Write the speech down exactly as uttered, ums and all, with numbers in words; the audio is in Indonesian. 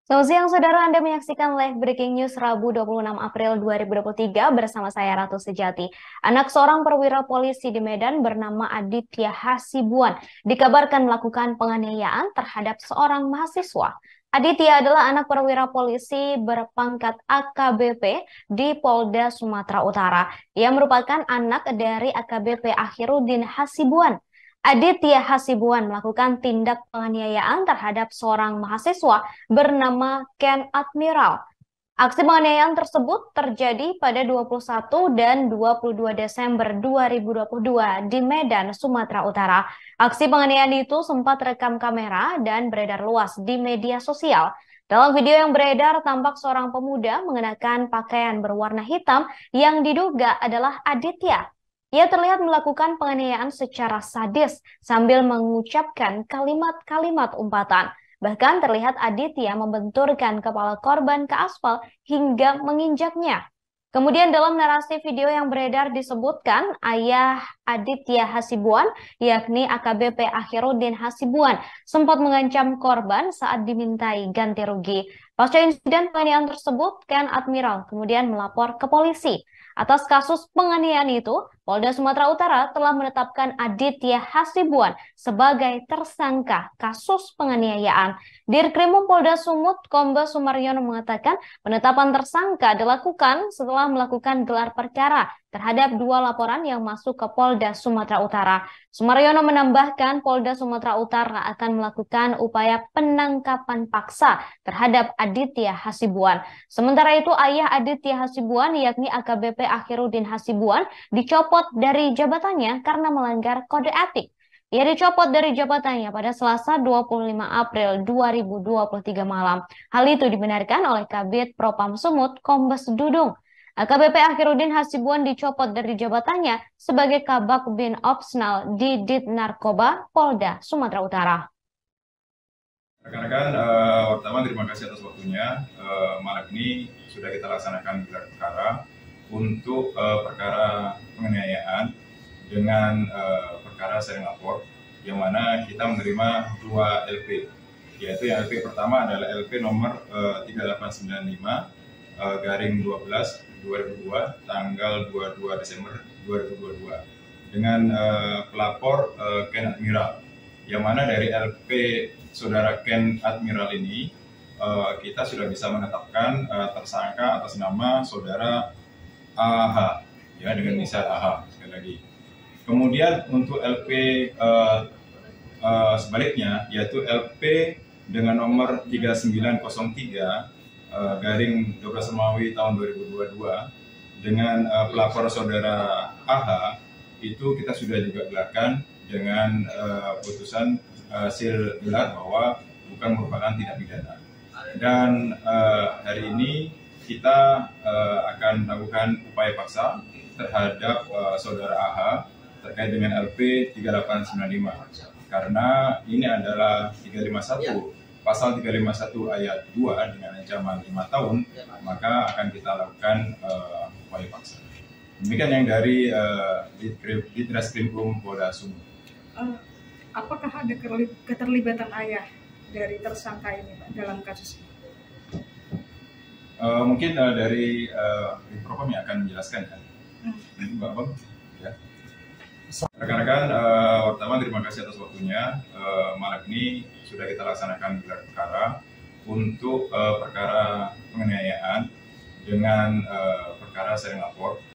Selamat siang, saudara. Anda menyaksikan live breaking news Rabu dua puluh enam April dua ribu dua puluh tiga bersama saya Ratu Sejati. Anak seorang perwira polisi di Medan bernama Aditya Hasibuan dikabarkan melakukan penganiayaan terhadap seorang mahasiswa. Aditya adalah anak perwira polisi berpangkat A K B P di Polda Sumatera Utara. Ia merupakan anak dari A K B P Akhiruddin Hasibuan. Aditya Hasibuan melakukan tindak penganiayaan terhadap seorang mahasiswa bernama Ken Admiral. Aksi penganiayaan tersebut terjadi pada dua puluh satu dan dua puluh dua Desember dua ribu dua puluh dua di Medan, Sumatera Utara. Aksi penganiayaan itu sempat rekam kamera dan beredar luas di media sosial. Dalam video yang beredar, tampak seorang pemuda mengenakan pakaian berwarna hitam yang diduga adalah Aditya. Ia terlihat melakukan penganiayaan secara sadis sambil mengucapkan kalimat-kalimat umpatan. Bahkan terlihat Aditya membenturkan kepala korban ke aspal hingga menginjaknya. Kemudian dalam narasi video yang beredar disebutkan ayah Aditya Hasibuan, yakni A K B P Akhiruddin Hasibuan, sempat mengancam korban saat dimintai ganti rugi. Pasca insiden penganiayaan tersebut, Ken Admiral kemudian melapor ke polisi. Atas kasus penganiayaan itu, Polda Sumatera Utara telah menetapkan Aditya Hasibuan sebagai tersangka kasus penganiayaan. Dirkrimum Polda Sumut, Kombes Sumaryono mengatakan penetapan tersangka dilakukan setelah melakukan gelar perkara terhadap dua laporan yang masuk ke Polda Sumatera Utara. Sumaryono menambahkan Polda Sumatera Utara akan melakukan upaya penangkapan paksa terhadap Aditya Hasibuan. Sementara itu, ayah Aditya Hasibuan, yakni A K B P Akhiruddin Hasibuan, dicopot dari jabatannya karena melanggar kode etik. Ia dicopot dari jabatannya pada Selasa dua puluh lima April dua ribu dua puluh tiga malam. Hal itu dibenarkan oleh Kabid Propam Sumut, Kombes Dudung. A K B P Akhiruddin Hasibuan dicopot dari jabatannya sebagai Kabak Bin Opsnal di Dit Narkoba, Polda Sumatera Utara. Rekan-rekan, uh, pertama terima kasih atas waktunya. Uh, malam ini sudah kita laksanakan gelar perkara untuk uh, perkara penganiayaan dengan uh, perkara sering lapor, yang mana kita menerima dua L P, yaitu yang L P pertama adalah L P nomor uh, tiga delapan sembilan lima uh, garing dua belas dua ribu dua tanggal dua puluh dua Desember dua ribu dua puluh dua dengan uh, pelapor uh, Ken Admiral, yang mana dari L P saudara Ken Admiral ini uh, kita sudah bisa menetapkan uh, tersangka atas nama saudara A H, ya, dengan inisial A H sekali lagi. Kemudian untuk L P uh, uh, sebaliknya, yaitu L P dengan nomor tiga sembilan nol tiga uh, garing dua belas Romawi tahun dua ribu dua puluh dua dengan uh, pelapor saudara A H, itu kita sudah juga gelarkan dengan uh, putusan hasil gelar bahwa bukan merupakan tindak pidana. Dan uh, hari ini kita uh, akan melakukan upaya paksa terhadap uh, saudara A H terkait dengan L P tiga delapan sembilan lima, karena ini adalah tiga lima satu, pasal tiga lima satu ayat dua dengan ancaman lima tahun, maka akan kita lakukan uh, upaya paksa. Demikian yang dari uh, Ditreskrimum Polda Sumut. Uh, apakah ada keterlibatan ayah dari tersangka ini, Pak, dalam kasus ini? Uh, mungkin uh, dari uh, Propam yang akan menjelaskan, ya. Hmm. Mbak Bang, ya. Rekan-rekan, uh, pertama terima kasih atas waktunya. Uh, malam ini sudah kita laksanakan gelar perkara untuk uh, perkara penganiayaan dengan uh, perkara sering lapor,